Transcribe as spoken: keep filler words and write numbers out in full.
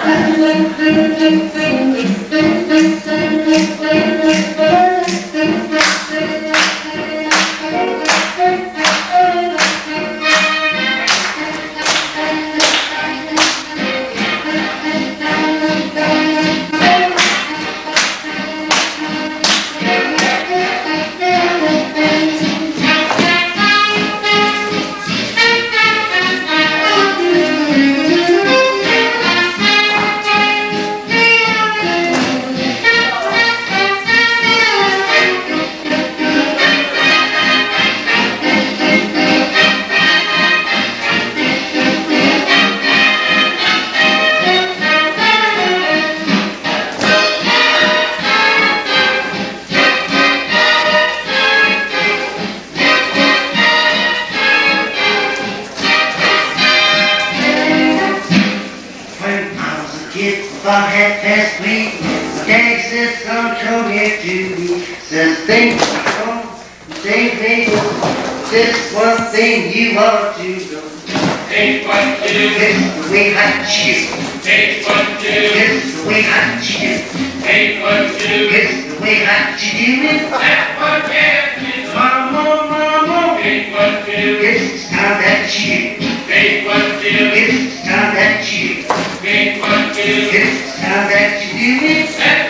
About half past three, my dad says, son, come here to me. Says, think wrong, think me. This one thing you ought to know. Think what to do. It's the way I choose. Think what to do. It's the way I choose. Think what to do. It's the way I choose. That's what you do. Mama, mama. Think what to do. It's time that you. Think what to do. It's time that you. Think what to do. It's time that you do it.